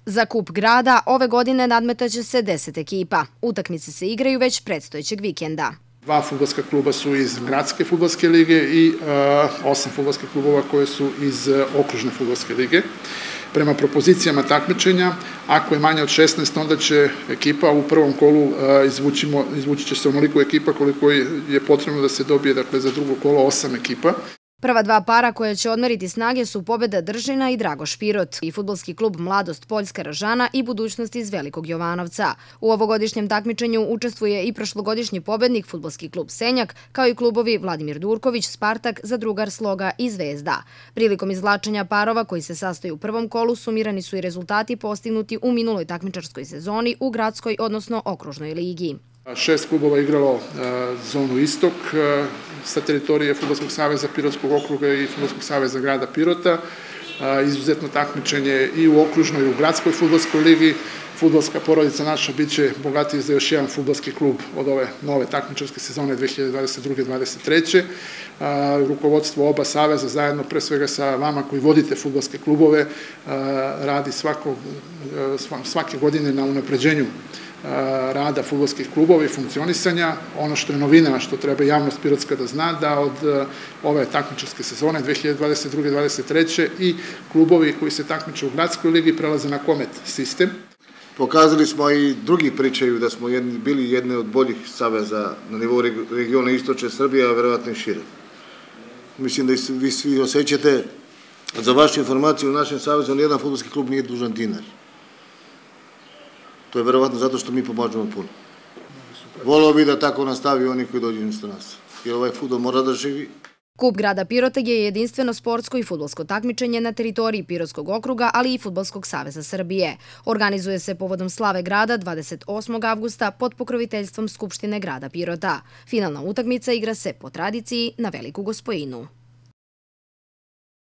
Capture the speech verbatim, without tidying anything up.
Za kup grada ove godine nadmetaće se deset ekipa. Utakmice se igraju već predstojećeg vikenda. Dva fudbalska kluba su iz gradske fudbalske lige i uh, osam fudbalskih klubova koje su iz uh, okružne fudbalske lige. Prema propozicijama takmičenja, ako je manje od šesnaest, onda će ekipa u prvom kolu uh, izvućimo, izvući će se onoliko ekipa koliko je potrebno da se dobije, dakle, za drugo kolo osam ekipa. Prva dva para koje će odmeriti snage su Pobeda Držina i Dragoš Pirot i fudbalski klub Mladost Poljska Ražana i Budućnost iz Velikog Jovanovca. U ovogodišnjem takmičenju učestvuje i prošlogodišnji pobednik fudbalski klub Senjak, kao i klubovi Vladimir Durković, Spartak, Zadrugar Sloga i Zvezda. Prilikom izvlačenja parova koji se sastoji u prvom kolu sumirani su i rezultati postignuti u minuloj takmičarskoj sezoni u gradskoj, odnosno okružnoj ligi. Šest klubova igralo uh, zonu istok uh, sa teritorije Fudbalskog saveza Pirotskog okruga i Fudbalskog saveza grada Pirota. Uh, izuzetno takmičenje i u okružnoj i u gradskoj fudbalskoj ligi. Fudbalska porodica naša biće bogatiji za još jedan fudbalski klub od ove nove takmičarske sezone dve hiljade dvadeset druge dvadeset treće. Uh, rukovodstvo oba saveza zajedno pre svega sa vama koji vodite fudbalske klubove uh, radi svako, uh, svake godine na unapređenju rada fudbalskih klubova i funkcionisanja. Ono što je novina, što treba javnost pirotska da zna, da od ove takmičarske sezone dve hiljade dvadeset druge dvadeset treće i klubovi koji se takmiče u gradskoj ligi prelaze na komet sistem. Pokazali smo i drugi pričaju da smo jedni, bili jedne od boljih saveza na nivou regiona Istočne Srbije, a verovatno i šire. Mislim da vi svi osjećate, za vašu informaciju, u našem savezu nijedan fudbalski klub nije dužan dinar. To je verovatno zato što mi pomažemo puno. Voleo bi da tako nastavi oni koji dođu umjesto nas, jer ovaj fudbal mora da živi. Kup grada Pirota je jedinstveno sportsko i fudbalsko takmičenje na teritoriji Pirotskog okruga, ali i Fudbalskog saveza Srbije. Organizuje se povodom slave grada dvadeset osmog avgusta pod pokroviteljstvom Skupštine grada Pirota. Finalna utakmica igra se po tradiciji na Veliku Gospojinu.